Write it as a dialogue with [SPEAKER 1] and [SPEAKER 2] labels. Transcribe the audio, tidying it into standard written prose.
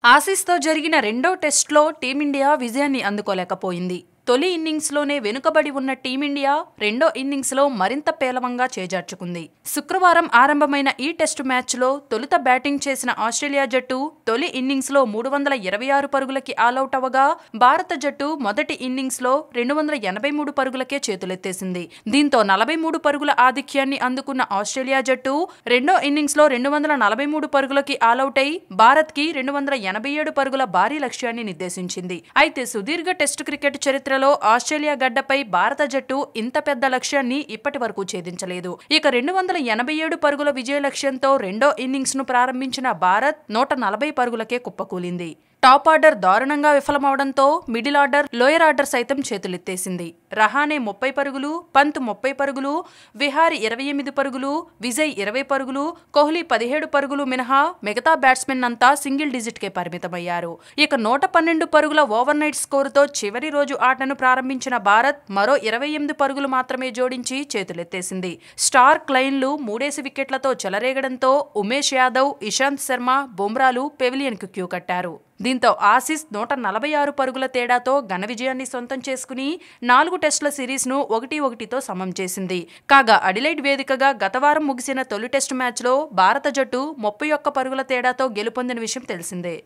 [SPEAKER 1] ఆసీస్‌తో జరిగిన రెండో టెస్టులో టీమిండియా విజయాన్ని అందుకోలేకపోయింది. తొలి ఇన్నింగ్స్‌లోనే వెనుకబడి ఉన్న టీమిండియా రెండో ఇన్నింగ్స్‌లో మరింత పేలవంగా చేజార్చుకుంది. శుక్రవారం ఆరంభమైన ఈ టెస్టు మ్యాచ్లో తొలుత బ్యాటింగ్ చేసిన ఆస్ట్రేలియా జట్టు తొలి ఇన్నింగ్స్‌లో 326 పరుగులకి ఆలౌట్ అవ్వగా, భారత జట్టు మొదటి ఇన్నింగ్స్‌లో 283 పరుగులకే చేతులెత్తేసింది. దీంతో 43 పరుగుల ఆధిక్యాన్ని అందుకున్న ఆస్ట్రేలియా జట్టు రెండో ఇన్నింగ్స్‌లో 243 పరుగులకి ఆలౌట్ అయి భారత్‌కి 287 పరుగుల భారీ లక్ష్యాన్ని నిర్దేశించింది. అయితే సుదీర్ఘ టెస్టు క్రికెట్ చరిత్ర ఆస్ట్రేలియా గడ్డపై భారత జట్టు ఇంత పెద్ద లక్ష్యాన్ని ఇప్పటి వరకు ఛేదించలేదు. ఇక 287 పరుగుల విజయ లక్ష్యంతో రెండో ఇన్నింగ్స్ ను ప్రారంభించిన భారత్ 140 పరుగులకే కుప్పకూలింది. టాప్ ఆర్డర్ దారుణంగా విఫలమవడంతో మిడిల్ ఆర్డర్, లోయర్ ఆర్డర్ సైతం చేతులెత్తేసింది. రహానే 30 పరుగులు, పంత్ 30 పరుగులు, విహారీ 28 పరుగులు, విజయ్ 20 పరుగులు, కోహ్లీ 17 పరుగులు మినహా మిగతా బ్యాట్స్మెన్ అంతా సింగిల్ డిజిట్కే పరిమితమయ్యారు. ఇక 112 పరుగుల ఓవర్ నైట్ స్కోరుతో చివరి రోజు ఆటను ప్రారంభించిన భారత్ మరో 28 పరుగులు మాత్రమే జోడించి చేతులెత్తేసింది. స్టార్ క్లైన్లు 3 వికెట్లతో చెలరేగడంతో ఉమేష్ యాదవ్, ఇషాంత్ శర్మ, బుమ్రాలు పెవిలియన్కు క్యూ కట్టారు. దీంతో ఆసీస్ 146 పరుగుల తేడాతో ఘన విజయాన్ని సొంతం చేసుకుని 4 టెస్టుల సిరీస్ను 1-1తో సమం చేసింది. కాగా అడిలైడ్ వేదికగా గతవారం ముగిసిన తొలి టెస్టు మ్యాచ్లో భారత జట్టు 31 పరుగుల తేడాతో గెలుపొందిన విషయం తెలిసిందే.